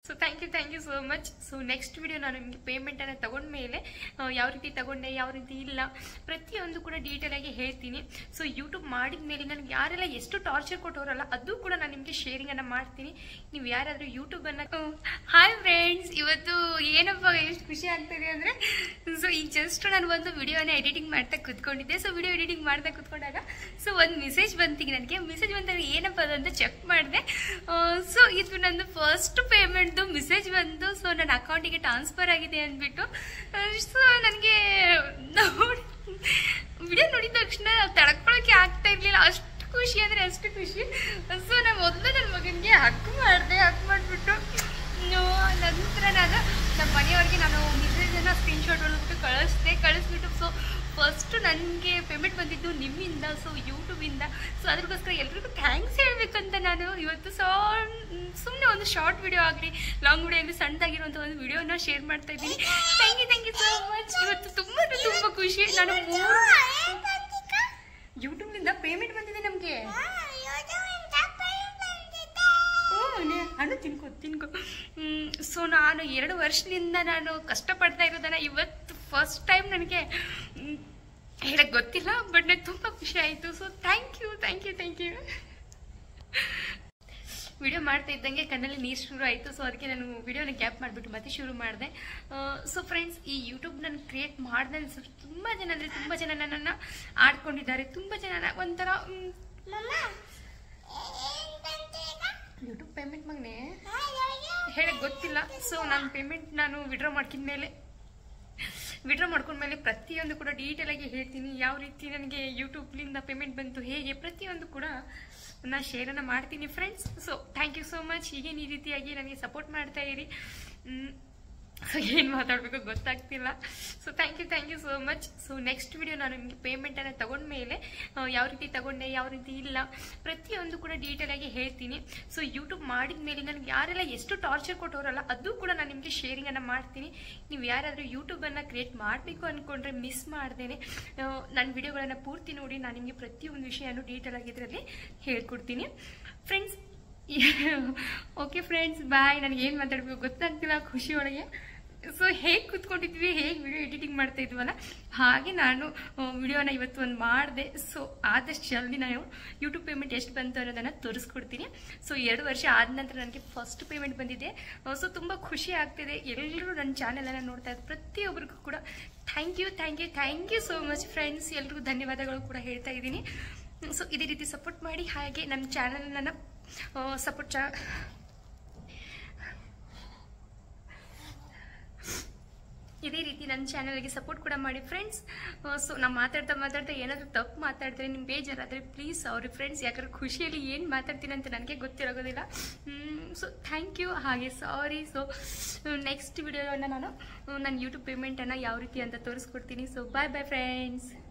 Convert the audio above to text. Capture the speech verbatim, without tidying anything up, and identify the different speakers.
Speaker 1: So thank you thank you so much. So next video ನಾನು ನಿಮಗೆ ಪೇಮೆಂಟನ್ನು ತಗೊಂಡ್ಮೇಲೆ ಯಾವ ರೀತಿ ತಗೊಂಡೆ ಯಾವ ರೀತಿ ಇಲ್ಲ ಪ್ರತಿಯೊಂದು ಕೂಡ ಡೀಟೇಲ್ ಆಗಿ ಹೇಳ್ತೀನಿ. ಸೊ ಯೂಟ್ಯೂಬ್ ಮಾಡಿದ ಮೇಲೆ ನನಗೆ ಯಾರೆಲ್ಲ ಎಷ್ಟು ಟಾರ್ಚರ್ ಕೊಟ್ಟವರಲ್ಲ ಅದು ಕೂಡ ನಾನು ನಿಮಗೆ ಶೇರಿಂಗನ್ನು ಮಾಡ್ತೀನಿ. ನೀವು ಯಾರಾದರೂ ಯೂಟ್ಯೂಬನ್ನು ಹಾಯ್ ಫ್ರೆಂಡ್ಸ್, ಇವತ್ತು ಏನಪ್ಪ ಎಷ್ಟು ಖುಷಿ ಆಗ್ತಿದೆ ಅಂದರೆ, ಸೊ ಈಗ ಜಸ್ಟ್ ನಾನು ಒಂದು ವಿಡಿಯೋನ ಎಡಿಟಿಂಗ್ ಮಾಡ್ತಾ ಕೂತ್ಕೊಂಡಿದ್ದೆ. ಸೊ ವಿಡಿಯೋ ಎಡಿಟಿಂಗ್ ಮಾಡ್ತಾ ಕೂತ್ಕೊಂಡಾಗ ಸೊ ಒಂದು ಮೆಸೇಜ್ ಬಂತಿಗೆ ನನಗೆ. ಮೆಸೇಜ್ ಬಂದಾಗ ಏನಪ್ಪ ಅದಂತ ಚೆಕ್ ಮಾಡಿದೆ. ಸೊ ಇದು ನಂದು ಫಸ್ಟ್ ಪೇಮೆಂಟ್ದು ಮೆಸೇಜ್ ಬಂದು ಸೊ ನನ್ನ ಅಕೌಂಟಿಗೆ ಟ್ರಾನ್ಸ್ಫರ್ ಆಗಿದೆ ಅಂದ್ಬಿಟ್ಟು. ಸೊ ನನಗೆ ವಿಡಿಯೋ ನೋಡಿದ ತಕ್ಷಣ ತಡ್ಕೊಳಕ್ಕೆ ಆಗ್ತಾ ಇರಲಿಲ್ಲ, ಅಷ್ಟು ಖುಷಿ ಅಂದರೆ ಅಷ್ಟು ಖುಷಿ. ಸೊ ನಾನು ಮೊದಲು ನನ್ನ ಮಗನಿಗೆ ಹಕ್ಕು ಮಾಡಿದೆ. ಹಕ್ಕು ಮಾಡಿಬಿಟ್ಟು ನಂತರ ನಾನು ನಮ್ಮ ಮನೆಯವ್ರಿಗೆ ನಾನು ಮೆಸೇಜನ್ನು ಸ್ಕ್ರೀನ್ಶಾಟ್ ಹೊಡೆದ್ಬಿಟ್ಟು ಕಳಿಸ್ದೆ. ಕಳಿಸ್ಬಿಟ್ಟು ಸೊ ಫಸ್ಟು ನನಗೆ ಪೇಮೆಂಟ್ ಬಂದಿದ್ದು ನಿಮ್ಮಿಂದ, ಸೊ ಯೂಟ್ಯೂಬಿಂದ. ಸೊ ಅದ್ರಗೋಸ್ಕರ ಎಲ್ರಿಗೂ ಥ್ಯಾಂಕ್ಸ್ ಹೇಳಬೇಕಂತ ನಾನು ಇವತ್ತು ಸೊ ಸುಮ್ಮನೆ ಒಂದು ಶಾರ್ಟ್ ವಿಡಿಯೋ ಆಗಲಿ ಲಾಂಗ್ ವಿಡಿಯೋ ಆಗಲಿ ಸಣ್ಣದಾಗಿರುವಂಥ ಒಂದು ವಿಡಿಯೋನ ಶೇರ್ ಮಾಡ್ತಾ ಇದ್ದೀನಿ. Thank you thank you so much. ಇವತ್ತು ತುಂಬ ತುಂಬ ಖುಷಿ. ನಾನು ಮೂರು ಯೂಟ್ಯೂಬ್ನಿಂದ ಪೇಮೆಂಟ್ ಬಂದಿದೆ ನಮಗೆ. ಹಣ್ಣು ತಿನ್ಕೊ ತಿನ್ಕೊ ಸೊ ನಾನು ಎರಡು ವರ್ಷದಿಂದ ನಾನು ಕಷ್ಟಪಡ್ತಾ ಇರೋದನ್ನ ಇವತ್ತು ಫಸ್ಟ್ ಟೈಮ್ ನನಗೆ ಹೇಳಕ್ಕೆ ಗೊತ್ತಿಲ್ಲ, ಬಟ್ ನನಗೆ ತುಂಬ ಖುಷಿ ಆಯಿತು. So thank you thank you thank you. Video ಮಾಡ್ತಾ ಇದ್ದಂಗೆ ಕಣ್ಣಲ್ಲಿ ನೀರು ಶುರು ಆಯಿತು. ಸೊ ಅದಕ್ಕೆ ನಾನು ವಿಡಿಯೋನ ಗ್ಯಾಪ್ ಮಾಡಿಬಿಟ್ಟು ಮತ್ತೆ ಶುರು ಮಾಡಿದೆ. ಸೊ ಫ್ರೆಂಡ್ಸ್, ಈ ಯೂಟ್ಯೂಬ್ ನಾನು ಕ್ರಿಯೇಟ್ ಮಾಡಿದೆ ಅನ್ಸುತ್ತೆ ತುಂಬ ಜನ ಅಂದರೆ ತುಂಬ ಜನ ನನ್ನನ್ನು ಆಡ್ಕೊಂಡಿದ್ದಾರೆ. ತುಂಬ ಜನ ಒಂಥರ ಯೂಟ್ಯೂಬ್ ಪೇಮೆಂಟ್ ಮಗನೇ ಹೇಳಕ್ಕೆ ಗೊತ್ತಿಲ್ಲ. ಸೊ ನಾನು ಪೇಮೆಂಟ್ ನಾನು ವಿಡ್ರಾ ಮಾಡ್ಕಿದ್ಮೇಲೆ ವಿಡ್ರಾ ಮಾಡ್ಕೊಂಡ್ಮೇಲೆ ಪ್ರತಿಯೊಂದು ಕೂಡ ಡೀಟೇಲ್ ಆಗಿ ಹೇಳ್ತೀನಿ. ಯಾವ ರೀತಿ ನನಗೆ ಯೂಟ್ಯೂಬ್ನಿಂದ ಪೇಮೆಂಟ್ ಬಂತು, ಹೇಗೆ ಪ್ರತಿಯೊಂದು ಕೂಡ ನಾನು ಶೇರನ್ನು ಮಾಡ್ತೀನಿ friends. So thank you so much. ಹೀಗೇನು ಈ ರೀತಿಯಾಗಿ ನನಗೆ ಸಪೋರ್ಟ್ ಮಾಡ್ತಾ ಇರಿ. ಸೊ ಏನು ಮಾತಾಡಬೇಕು ಗೊತ್ತಾಗ್ತಿಲ್ಲ. So thank you thank you so much. So next video ನಾನು ನಿಮಗೆ ಪೇಮೆಂಟನ್ನು ತಗೊಂಡ್ಮೇಲೆ ಯಾವ ರೀತಿ ತಗೊಂಡೆ ಯಾವ ರೀತಿ ಇಲ್ಲ ಪ್ರತಿಯೊಂದು ಕೂಡ ಡೀಟೇಲ್ ಆಗಿ ಹೇಳ್ತೀನಿ. ಸೊ ಯೂಟ್ಯೂಬ್ ಮಾಡಿದ ಮೇಲೆ ನನಗೆ ಯಾರೆಲ್ಲ ಎಷ್ಟು ಟಾರ್ಚರ್ ಕೊಟ್ಟವರಲ್ಲ ಅದು ಕೂಡ ನಾನು ನಿಮಗೆ ಶೇರಿಂಗನ್ನು ಮಾಡ್ತೀನಿ. ನೀವು ಯಾರಾದರೂ ಯೂಟ್ಯೂಬನ್ನು ಕ್ರಿಯೇಟ್ ಮಾಡಬೇಕು ಅಂದ್ಕೊಂಡ್ರೆ ಮಿಸ್ ಮಾಡ್ದೇನೆ ನನ್ನ ವಿಡಿಯೋಗಳನ್ನು ಪೂರ್ತಿ ನೋಡಿ ನಾನು ನಿಮಗೆ ಪ್ರತಿಯೊಂದು ವಿಷಯನೂ ಡೀಟೇಲ್ ಆಗಿ ಇದರಲ್ಲಿ ಹೇಳ್ಕೊಡ್ತೀನಿ ಫ್ರೆಂಡ್ಸ್. ಓಕೆ ಫ್ರೆಂಡ್ಸ್, ಬಾಯ್. ನನಗೆ ಏನು ಮಾತಾಡಬೇಕು ಗೊತ್ತಾಗ್ತಿಲ್ಲ ಖುಷಿ ಒಳಗೆ. ಸೊ ಹೇಗೆ ಕೂತ್ಕೊಂಡಿದ್ವಿ, ಹೇಗೆ ವಿಡಿಯೋ ಎಡಿಟಿಂಗ್ ಮಾಡ್ತಾ ಇದ್ವಲ್ಲ ಹಾಗೆ ನಾನು ವಿಡಿಯೋನ ಇವತ್ತು ಒಂದು ಮಾಡಿದೆ. ಸೊ ಆದಷ್ಟು ಜಲ್ದಿ ನಾನು ಯೂಟ್ಯೂಬ್ ಪೇಮೆಂಟ್ ಎಷ್ಟು ಬಂತು ಅನ್ನೋದನ್ನು ತೋರಿಸ್ಕೊಡ್ತೀನಿ. ಸೊ ಎರಡು ವರ್ಷ ಆದ ನಂತರ ನನಗೆ ಫಸ್ಟ್ ಪೇಮೆಂಟ್ ಬಂದಿದೆ. ಸೊ ತುಂಬ ಖುಷಿ ಆಗ್ತಿದೆ. ಎಲ್ಲರೂ ನನ್ನ ಚಾನೆಲನ್ನು ನೋಡ್ತಾ ಇದ್ದಾರೆ ಪ್ರತಿಯೊಬ್ಬರಿಗೂ ಕೂಡ thank you thank you thank you so much friends. ಎಲ್ರಿಗೂ ಧನ್ಯವಾದಗಳು ಕೂಡ ಹೇಳ್ತಾ ಇದ್ದೀನಿ. ಸೊ ಇದೇ ರೀತಿ ಸಪೋರ್ಟ್ ಮಾಡಿ, ಹಾಗೆ ನಮ್ಮ ಚಾನಲನ್ನು ಸಪೋರ್ಟ್ ಚ ಇದೇ ರೀತಿ ನನ್ನ ಚಾನಲ್ಗೆ ಸಪೋರ್ಟ್ ಕೂಡ ಮಾಡಿ ಫ್ರೆಂಡ್ಸ್. ಸೊ ನಾನು ಮಾತಾಡ್ತಾ ಮಾತಾಡ್ತಾ ಏನಾದರೂ ತಪ್ಪು ಮಾತಾಡ್ತಾರೆ ನಿಮ್ಗೆ ಬೇಜಾರಾದರೆ ಪ್ಲೀಸ್ ಸಾರಿ ಫ್ರೆಂಡ್ಸ್. ಯಾಕಂದ್ರೆ ಖುಷಿಯಲ್ಲಿ ಏನು ಮಾತಾಡ್ತೀನಿ ಅಂತ ನನಗೆ ಗೊತ್ತಿರೋಗೋದಿಲ್ಲ. ಸೊ ಥ್ಯಾಂಕ್ ಯು, ಹಾಗೆ ಸಾರಿ. ಸೊ ನೆಕ್ಸ್ಟ್ ವಿಡಿಯೋನ ನಾನು ನನ್ನ ಯೂಟ್ಯೂಬ್ ಪೇಮೆಂಟನ್ನು ಯಾವ ರೀತಿ ಅಂತ ತೋರಿಸ್ಕೊಡ್ತೀನಿ. So bye bye friends.